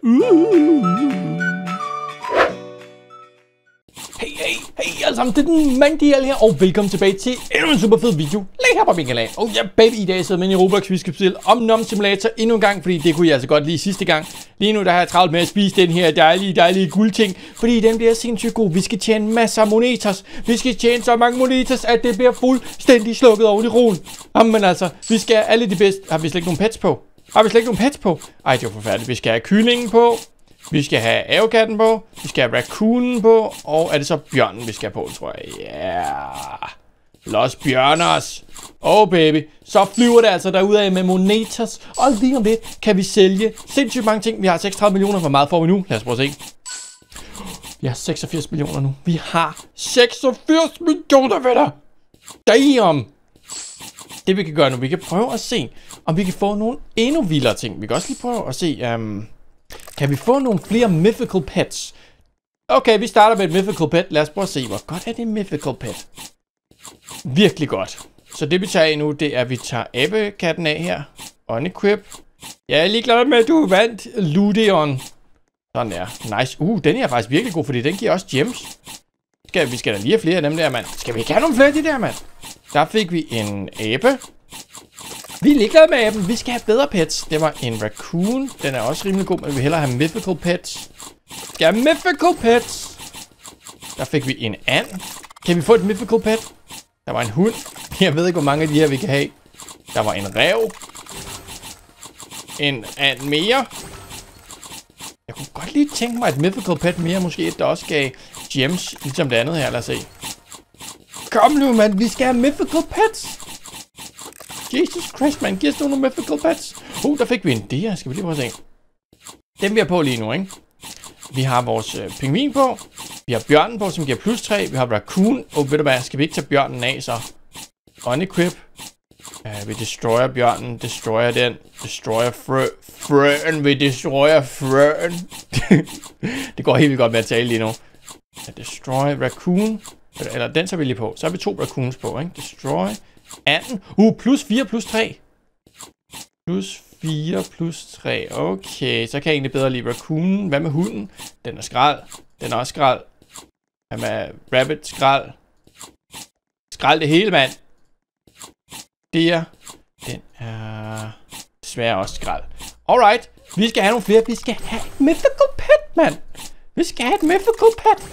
Hey alle sammen, det er den Mandial her, og velkommen tilbage til endnu en super fed video. Læg her på min kanal. Og ja, baby, i dag sidder med i Roblox, vi skal spille Nom Simulator endnu en gang, fordi det kunne jeg altså godt lide sidste gang. Lige nu der har jeg travlt med at spise den her dejlige guldting, fordi den bliver sindssygt god. Vi skal tjene masser af monetas. Vi skal tjene så mange monetas, at det bliver fuldstændig slukket over i roen. Jamen altså, vi skal have alle de bedste. Har vi slet ikke nogen pets på? Ej, det var forfærdeligt. Vi skal have kyllingen på. Vi skal have avokatten på, vi skal have raccoonen på, og er det så bjørnen, vi skal have på, tror jeg. Yeah. Los bjørners. Oh baby. Så flyver det altså derudad med monetas, og lige om lidt kan vi sælge sindssygt mange ting. Vi har 36 millioner. Hvor meget får vi nu? Lad os prøve at se. Vi har 86 millioner nu. Vi har 86 millioner, venner. Damn. Det vi kan gøre nu, vi kan prøve at se, om vi kan få nogle endnu vildere ting. Vi kan også lige prøve at se, kan vi få nogle flere mythical pets? Okay, vi starter med et mythical pet. Lad os prøve at se, hvor godt er det mythical pet. Virkelig godt. Så det vi tager af nu, det er, at vi tager abekatten af her. Unequip. Jeg er lige glad med, at du vandt Ludeon. Sådan der. Nice. Den er faktisk virkelig god, fordi den giver også gems. Vi skal da lige have flere af dem der, mand. Skal vi ikke have nogle flere af de der, mand? Der fik vi en abe. Vi er ligeglade med aben. Vi skal have bedre pets. Det var en raccoon. Den er også rimelig god, men vi vil hellere have mythical pets. Vi skal have mythical pets. Der fik vi en and. Kan vi få et mythical pet? Der var en hund. Jeg ved ikke, hvor mange af de her vi kan have. Der var en ræv. En and mere. Jeg kunne godt lige tænke mig et mythical pet mere. Måske et, der også gav gems, ligesom det andet her. Lad os se. Kom nu, mand. Vi skal have mythical pets. Jesus Christ, man. Giv os nogle mythical pets. Der fik vi en deer. Skal vi lige prøve at se. Dem vi har på lige nu, ikke? Vi har vores pingvin på. Vi har bjørnen på, som giver +3. Vi har raccoon. Ved du hvad? Skal vi ikke tage bjørnen af, så? Unequip. Vi destroyer bjørnen. Destroyer den. Destroyer frøen. Vi destroyer frøen. Det går helt vildt godt med at tale lige nu. Destroy raccoon. Eller den tager vi lige på. Så har vi 2 raccoons på, ikke? Destroy. Anden. +4 +3. +4 +3. Okay, så kan jeg egentlig bedre lide raccoonen. Hvad med hunden? Den er skrald. Den er også skrald. Hvad med rabbit? Skrald. Skrald det hele, mand. Der. Den er desværre også skrald. Alright. Vi skal have nogle flere. Vi skal have et mythical pet, mand. Vi skal have et mythical pet.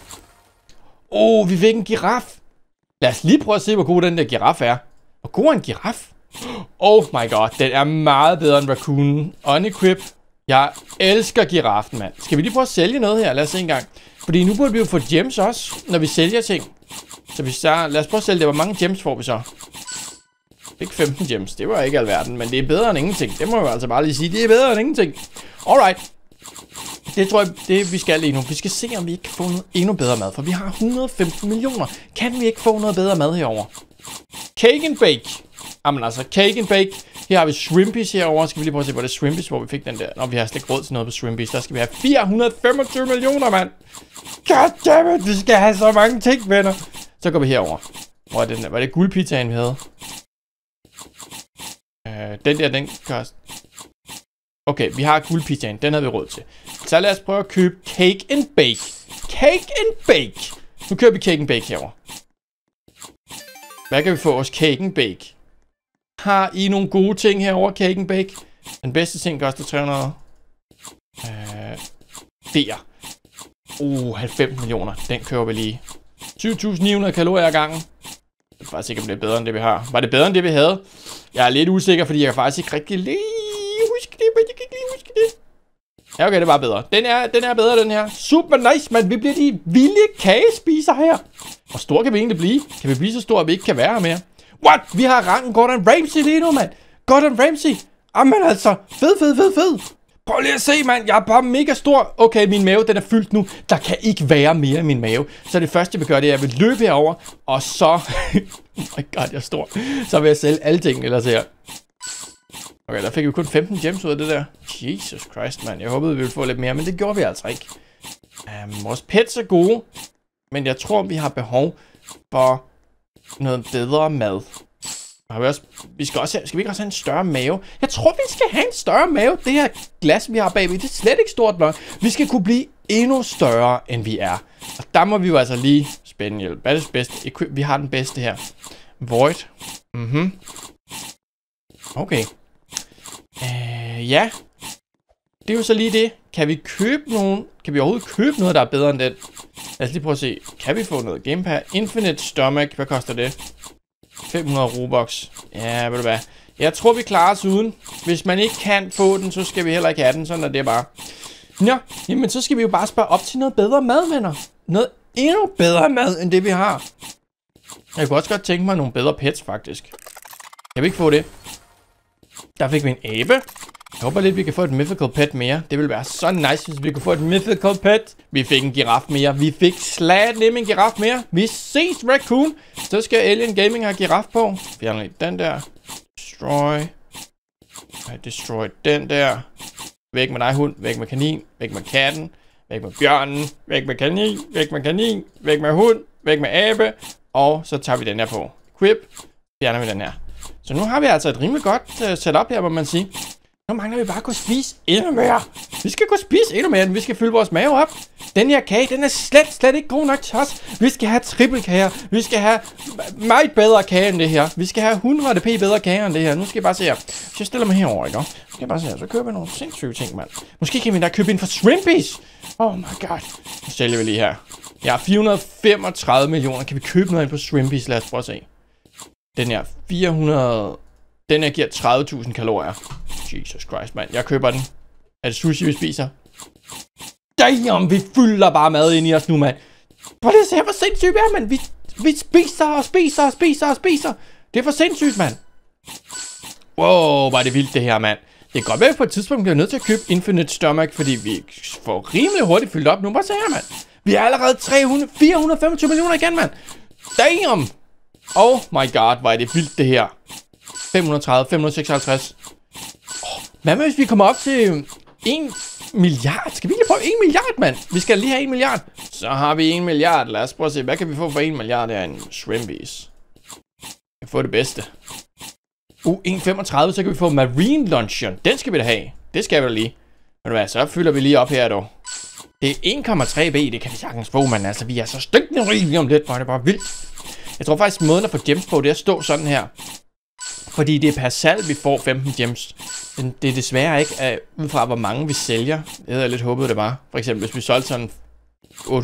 Vi fik en giraf. Lad os lige prøve at se, hvor god den der giraf er. Hvor god er en giraf? Oh my god, den er meget bedre end raccoon. Unequip. Jeg elsker giraffen, mand. Skal vi lige prøve at sælge noget her? Lad os se en gang. Fordi nu burde vi jo få gems også, når vi sælger ting. Lad os prøve at sælge det. Hvor mange gems får vi så? Ikke 15 gems. Det var ikke alverden, men det er bedre end ingenting. Det må jeg altså bare lige sige. Det er bedre end ingenting. Alright. Det tror jeg, det vi skal lige nu. Vi skal se, om vi ikke kan få noget endnu bedre mad. For vi har 115 millioner. Kan vi ikke få noget bedre mad herover? Cake and bake. Jamen altså, cake and bake. Her har vi shrimpies herover. Skal vi lige prøve at se, hvor det er shrimpies, hvor vi fik den der. Nå, vi har slet ikke råd til noget på shrimpies. Der skal vi have 425 millioner, mand. Goddammit, vi skal have så mange ting, venner. Så går vi herover. Hvor er den der? Var det guldpizzaen, vi havde? Den der, den koster. Okay, vi har guldpizzaen. Den havde vi råd til. Så lad os prøve at købe cake and bake. Cake and bake. Nu køber vi cake and bake herover. Hvad kan vi få os cake and bake? Har I nogle gode ting herover, cake and bake? Den bedste ting koster 300. Der. 90 millioner. Den køber vi lige. 20.900 kalorier ad gangen. Det er faktisk ikke, om det er bedre end det, vi har. Var det bedre end det, vi havde? Jeg er lidt usikker, fordi jeg kan faktisk ikke rigtig huske det, men jeg kan ikke lige huske det. Ja, okay, det var bedre. Den er bedre, den her. Super nice, man. Vi bliver de vilde kagespiser her. Hvor stor kan vi egentlig blive? Kan vi blive så store, at vi ikke kan være her mere? What? Vi har rangen Gordon Ramsay lige nu, mand. Gordon Ramsay. Jamen altså. Fed. Prøv lige at se, mand. Jeg er bare mega stor. Okay, min mave, den er fyldt nu. Der kan ikke være mere i min mave. Så det første, vi gør, det er, at jeg vil løbe herover. Og så... oh my god, jeg er stor. Så vil jeg sælge alle tingene, ellers her. Okay, der fik vi kun 15 gems ud af det der. Jesus Christ, mand. Jeg håbede, vi ville få lidt mere, men det gjorde vi altså ikke. Vores pets er gode. Men jeg tror, vi har behov for noget bedre mad. Skal vi ikke også have en større mave? Jeg tror, vi skal have en større mave. Det her glas, vi har bagved, det er slet ikke stort nok. Vi skal kunne blive endnu større, end vi er. Og der må vi jo altså lige spænde hjælp. Hvad er det bedste? Vi har den bedste her. Void. Okay. Ja. Det er jo så lige det. Kan vi købe nogen? Kan vi overhovedet købe noget, der er bedre end den? Lad os lige prøve at se. Kan vi få noget gamepad? Infinite Stomach. Hvad koster det? 500 Robux. Ja, ved du hvad. Jeg tror, vi klarer os uden. Hvis man ikke kan få den, så skal vi heller ikke have den. Sådan er det bare. Nå, jamen så skal vi jo bare spare op til noget bedre mad, venner. Noget endnu bedre mad, end det vi har. Jeg kunne også godt tænke mig nogle bedre pets, faktisk. Kan vi ikke få det? Der fik vi en abe. Jeg håber lidt, vi kan få et mythical pet mere. Det ville være så nice, hvis vi kunne få et mythical pet. Vi fik en giraf mere. Vi fik slat nemme en giraf mere. Vi ses, Raccoon. Så skal Alien Gaming have giraf på. Fjern lige den der. Destroy. Destroy den der. Væk med dig, hund. Væk med kanin. Væk med katten. Væk med bjørnen. Væk med kanin. Væk med kanin. Væk med hund. Væk med abe. Og så tager vi den her på. Equip. Fjerner vi den her. Så nu har vi altså et rimelig godt setup her, må man sige. Nu mangler vi bare at kunne spise endnu mere. Vi skal kunne spise endnu mere, vi skal fylde vores mave op. Den her kage, den er slet ikke god nok til os. Vi skal have trippelkager. Vi skal have meget bedre kage end det her. Vi skal have 100 p bedre kager end det her. Nu skal jeg bare se her. Hvis jeg stiller mig herover, ikke? Så skal jeg bare se her. Så køber jeg nogle sindssyge ting, mand. Måske kan vi da købe ind for Shrimpies. Oh my god. Så sælger vi lige her. Jeg har 435 millioner. Kan vi købe noget ind på Shrimpies? Lad os prøve at se. Den her 400... Den her giver 30.000 kalorier. Jesus Christ, mand. Jeg køber den. Er det sushi, vi spiser? Damn, vi fylder bare mad ind i os nu, mand. Hvor det ser for sindssygt er, mand. Vi spiser og spiser og spiser og spiser. Det er for sindssygt, mand. Wow, var det vildt det her, mand. Det kan godt være, at på et tidspunkt bliver nødt til at købe Infinite Stomach, fordi vi får rimelig hurtigt fyldt op nu. Bare se her, mand. Vi er allerede 425 millioner igen, mand. Damn. Oh my god, hvor er det vildt det her. 530, 556. Hvad med hvis vi kommer op til 1 milliard? Skal vi lige prøve 1 milliard, mand? Vi skal lige have 1 milliard. Så har vi 1 milliard. Lad os prøve at se, hvad kan vi få for 1 milliard her? En Shrimpies. Vi kan få det bedste. 1,35, så kan vi få Marine Luncheon. Den skal vi da have. Det skal vi da lige. Ved du hvad, så fylder vi lige op her, dog. Det er 1,3 B, det kan vi sagtens få, men altså, vi er så stykende rige om lidt, hvor det er bare vildt. Jeg tror faktisk, måden at få gems på, det er at stå sådan her. Fordi det er per salg, vi får 15 gems. Men det er desværre ikke ud fra, hvor mange vi sælger. Det havde jeg lidt håbet, det var. For eksempel, hvis vi solgte sådan 850.000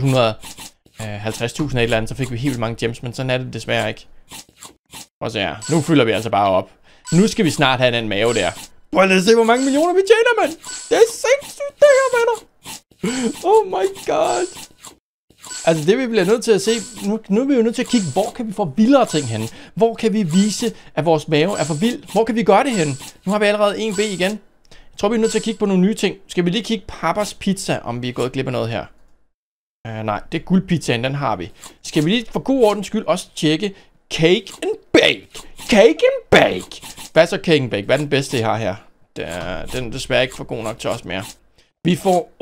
af et eller andet, så fik vi helt mange gems. Men sådan er det desværre ikke. Og så ja, nu fylder vi altså bare op. Nu skal vi snart have den mave der. Prøv lige at se, hvor mange millioner vi tjener, mand. Det er sindssygt, det her, venner. Oh my god. Altså det vi bliver nødt til at se, nu er vi jo nødt til at kigge, hvor kan vi få vildere ting henne? Hvor kan vi vise, at vores mave er for vild? Hvor kan vi gøre det henne? Nu har vi allerede 1B igen. Jeg tror vi er nødt til at kigge på nogle nye ting. Skal vi lige kigge Papas Pizza, om vi er gået glip af noget her? Nej, det er guldpizzaen, den har vi. Skal vi lige for god ordens skyld også tjekke Cake and Bake? Cake and Bake! Hvad er så Cake and Bake? Hvad er den bedste, I har her? Den er desværre ikke for god nok til os mere. Vi får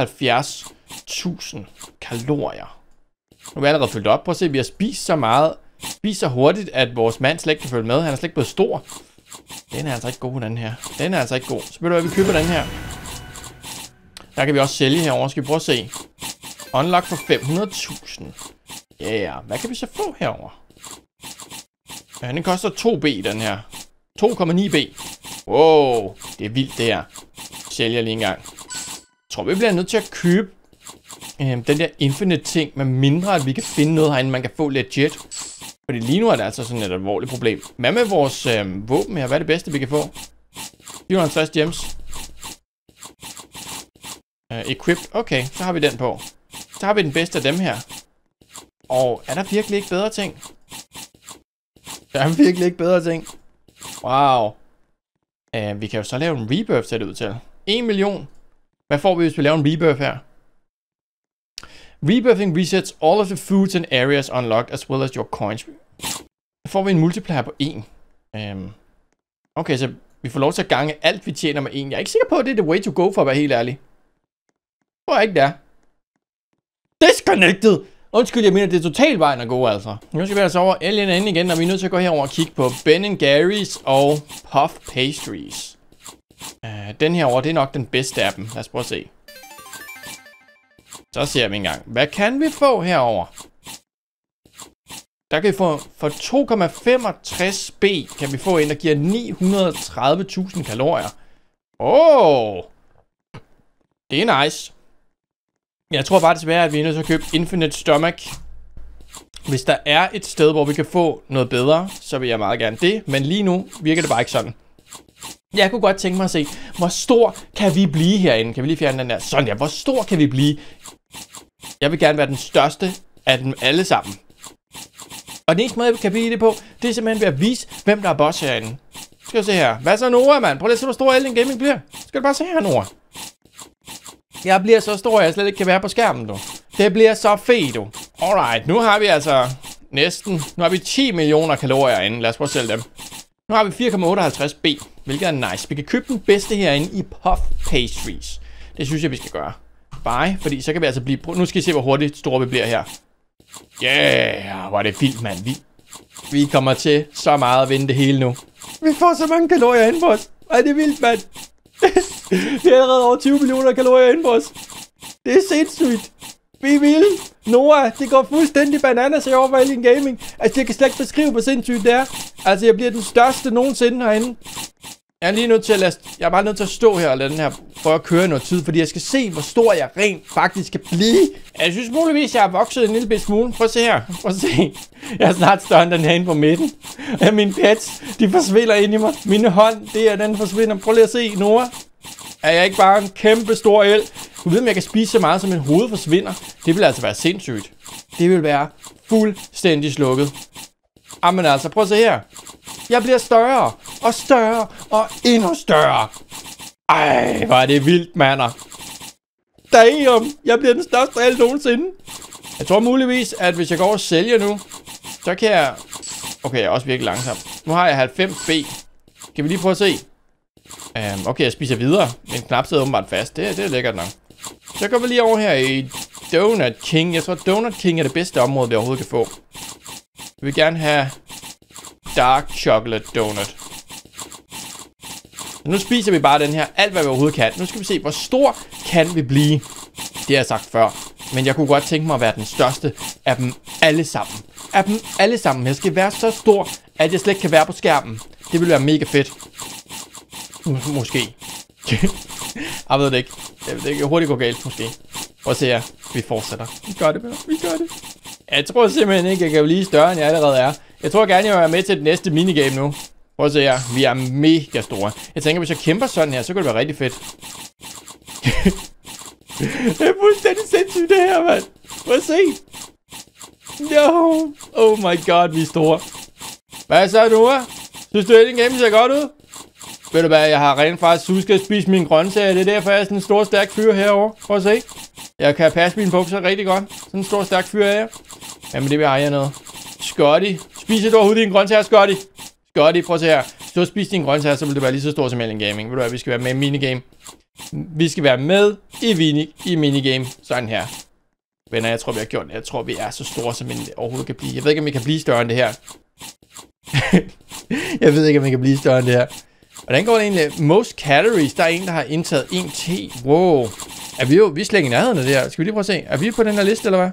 78.000 kalorier. Nu er vi allerede fyldt op. Prøv at se, vi har spist så meget. Spist så hurtigt, at vores mand slet ikke kan følge med. Han er slet ikke blevet stor. Den er altså ikke god, den her. Den er altså ikke god. Så ved du hvad, vi køber den her. Der kan vi også sælge herovre. Skal vi prøve at se. Unlock for 500.000. Ja, yeah. Hvad kan vi så få herovre? Ja, den koster 2B, den her. 2,9B. Wow, det er vildt det her. Sælger lige en gang. Jeg tror, vi bliver nødt til at købe den der infinite ting, med mindre at vi kan finde noget herinde, man kan få legit. Fordi lige nu er det altså sådan et alvorligt problem. Hvad med vores våben her? Hvad er det bedste, vi kan få? 450 gems. Equipped. Okay, så har vi den på. Så har vi den bedste af dem her. Og er der virkelig ikke bedre ting? Der er virkelig ikke bedre ting. Wow. Vi kan jo så lave en rebirth, ser det ud til. 1 million. Hvad får vi, hvis vi laver en rebirth her? Rebirthing resets all of the foods and areas unlocked, as well as your coins. Så får vi en multiplier på 1. Okay, så vi får lov til at gange alt, vi tjener med 1. Jeg er ikke sikker på, at det er the way to go, for at være helt ærlig. Hvor er ikke der? Disconnected! Undskyld, jeg mener, det er totalt vejen at gå, altså. Nu skal vi altså over Alien Inn igen, og vi er nødt til at gå herover og kigge på Ben & Gary's og Puff Pastries. Den herover, det er nok den bedste af dem. Lad os prøve at se. Så ser vi engang. Hvad kan vi få herover? Der kan vi få for 2,65 B, kan vi få en, der giver 930.000 kalorier. Det er nice. Jeg tror bare desværre, at vi er nødt til at købe Infinite Stomach. Hvis der er et sted, hvor vi kan få noget bedre, så vil jeg meget gerne det. Men lige nu virker det bare ikke sådan. Jeg kunne godt tænke mig at se, hvor stor kan vi blive herinde? Kan vi lige fjerne den der? Sådan der, hvor stor kan vi blive? Jeg vil gerne være den største af dem alle sammen. Og den eneste måde, vi kan blive det på, det er simpelthen ved at vise, hvem der er boss herinde. Skal vi se her. Hvad så Nora, mand? Prøv lige at se, hvor stor Alien Gaming bliver. Skal du bare se her, Nora? Jeg bliver så stor, at jeg slet ikke kan være på skærmen, du. Det bliver så fedt, du. Alright, nu har vi altså næsten... Nu har vi 10 millioner kalorier inde. Lad os prøve at sælge dem. Nu har vi 4,58 B, hvilket er nice. Vi kan købe den bedste herinde i Puff Pastries. Det synes jeg, vi skal gøre. Bye, fordi så kan vi altså blive... Nu skal I se, hvor hurtigt store vi bliver her. Yeah, hvor er det vildt, mand. Vi kommer til så meget at vinde det hele nu. Vi får så mange kalorier inde på os. Ej, det er vildt, mand. Vi er allerede over 20 millioner kalorier inde på os. Det er sindssygt. Vi er vilde. Noah, det går fuldstændig bananas over for Alien Gaming. Altså, jeg kan slet ikke beskrive, hvor sindssygt det er. Altså, jeg bliver den største nogensinde herinde. Jeg er lige nødt til at jeg er bare nødt til at stå her og lade den her prøve at køre noget tid, fordi jeg skal se, hvor stor jeg rent faktisk kan blive. Jeg synes muligvis, jeg har vokset en lille smule. Prøv at se her. Prøv at se. Jeg er snart større end den herinde på midten. Mine pets, de forsvinder ind i mig. Mine hånd, den forsvinder. Prøv lige at se, Noah. Er jeg ikke bare en kæmpe stor el? Du ved, om jeg kan spise så meget, som min hoved forsvinder. Det vil altså være sindssygt. Det vil være fuldstændig slukket. Jamen altså, prøv at se her. Jeg bliver større og større og endnu større. Ej, hvor er det vildt, mander. Damn, jeg bliver den største el nogensinde. Jeg tror muligvis, at hvis jeg går og sælger nu, så kan jeg... Okay, jeg er også virkelig langsom. Nu har jeg 90 B. Kan vi lige prøve at se? Okay, jeg spiser videre. Min knap sidder åbenbart fast. Det er lækkert nok. Så går vi lige over her i Donut King. Jeg tror, Donut King er det bedste område, vi overhovedet kan få. Vi vil gerne have Dark Chocolate Donut. Nu spiser vi bare den her, alt hvad vi overhovedet kan. Nu skal vi se, hvor stor kan vi blive. Det har jeg sagt før. Men jeg kunne godt tænke mig at være den største af dem alle sammen. Af dem alle sammen. Jeg skal være så stor, at jeg slet ikke kan være på skærmen. Det ville være mega fedt. Måske. Jeg ved det ikke. Det kan hurtigt gå galt, måske. Prøv at se her. Vi fortsætter. Vi gør det, vi gør det. Jeg tror simpelthen ikke, jeg kan blive større, end jeg allerede er. Jeg tror gerne, jeg vil være med til det næste minigame nu. Prøv at se her. Vi er mega store. Jeg tænker, hvis jeg kæmper sådan her, så kunne det være rigtig fedt. Det er fuldstændig sindssygt, det her, mand. Prøv at se. No. Oh my god, vi er store. Hvad så, Noah? Synes du, at den game ser godt ud? Ved du hvad, jeg har rent faktisk husket at spise mine grøntsager. Det er derfor, jeg er sådan en stor, stærk fyr herovre. Prøv at se. Jeg kan passe mine bukser rigtig godt. Sådan en stor, stærk fyr er jeg. Jamen, det vil jeg noget. Scotty. Spiser du overhovedet dine grøntsager, Scotty? Scotty, prøv at se her. Hvis du spiser dine grøntsager, så vil det være lige så stort som Alien Gaming. Ved du hvad, vi skal være med i minigame. Vi skal være med i minigame. Sådan her. Venner, jeg tror, vi har gjort det. Jeg tror, vi er så store, som vi overhovedet kan blive. Jeg ved ikke, om vi kan blive større end det her. Jeg ved ikke, om vi kan blive større end det her. Hvordan går det egentlig? Most calories. Der er en, der har indtaget 1 T. Wow. Vi er slet ikke i nærheden af det her. Skal vi lige prøve at se? Er vi på den her liste, eller hvad?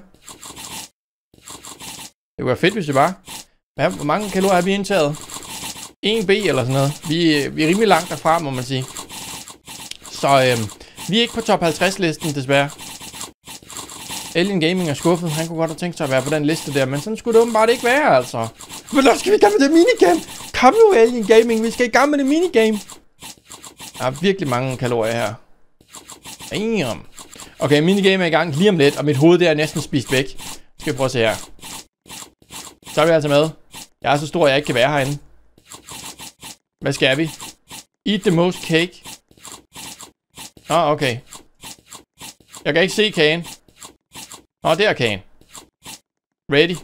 Det kunne være fedt, hvis det var. Hvor mange kalorier har vi indtaget? 1 B eller sådan noget. Vi er rimelig langt derfra, må man sige. Så vi er ikke på top 50-listen, desværre. Alien Gaming er skuffet. Han kunne godt have tænkt sig at være på den liste der, men sådan skulle det åbenbart ikke være, altså. Men nu skal vi i gang med det minigame. Kom nu, Alien Gaming. Vi skal i gang med det minigame. Der er virkelig mange kalorier her. Damn. Okay, minigame er i gang lige om lidt, og mit hoved der er næsten spist væk. Skal vi prøve at se her. Så er vi altså med. Jeg er så stor, at jeg ikke kan være herinde. Hvad skal vi? Eat the most cake. Okay. Jeg kan ikke se kagen. Det er kagen. Ready.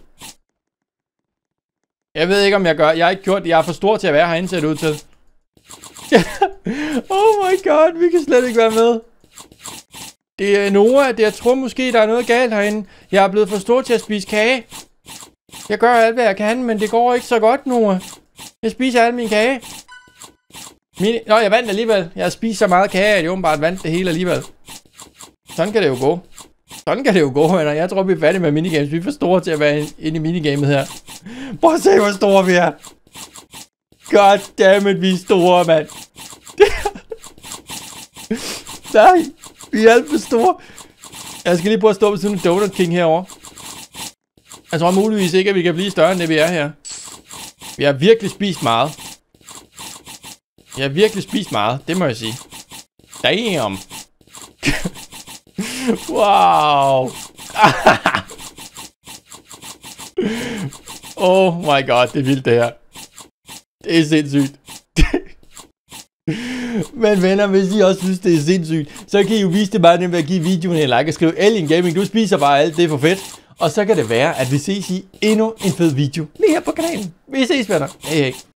Jeg ved ikke, om jeg gør. Jeg har ikke gjort det. Jeg er for stor til at være herinde, ser det ud til. Oh my god, vi kan slet ikke være med. Det er Noah. Jeg tror måske, der er noget galt herinde. Jeg er blevet for stor til at spise kage. Jeg gør alt, hvad jeg kan, men det går ikke så godt, Noah. Jeg spiser al min kage. Nå, jeg vandt alligevel. Jeg har spist så meget kage, at jeg åbenbart vandt det hele alligevel. Sådan kan det jo gå. Sådan kan det jo gå, venner. Jeg tror, vi er færdige med minigames. Vi er for store til at være inde i minigamet her. Prøv at se, hvor store vi er. Goddammit, vi er store, mand. Nej, vi er alt for store. Jeg skal lige prøve at stå på sådan en Donut King herovre. Jeg tror muligvis ikke, at vi kan blive større, end det vi er her. Vi har virkelig spist meget. Jeg har virkelig spist meget, det må jeg sige. Damn. Wow. Oh my god, det er vildt det her. Det er sindssygt. Men venner, hvis I også synes, det er sindssygt, så kan I jo vise det bare nemt ved at give videoen en like og skrive Alien Gaming. Du spiser bare alt, det er for fedt. Og så kan det være, at vi ses i endnu en fed video lige her på kanalen. Vi ses, venner. Hej hej.